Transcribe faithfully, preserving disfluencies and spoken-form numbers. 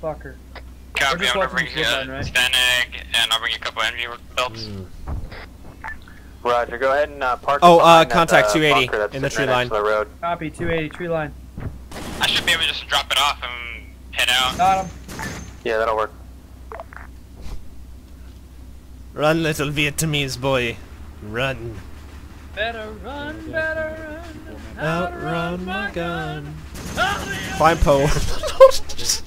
Fucker. Copy, just I'm gonna watching bring the you line, a right? Stan egg, and I'll bring you a couple energy belts. Mm. Roger, go ahead and uh, park. Oh, uh, behind contact that, uh, two eighty bunker that's in the sitting tree right next line. to the road. Copy, two eighty, tree line. I should be able to just drop it off and head out. Got him. Yeah, that'll work. Run, little Vietnamese boy. Run. Better run, better run. Outrun my gun. Hurry up. Find Poe.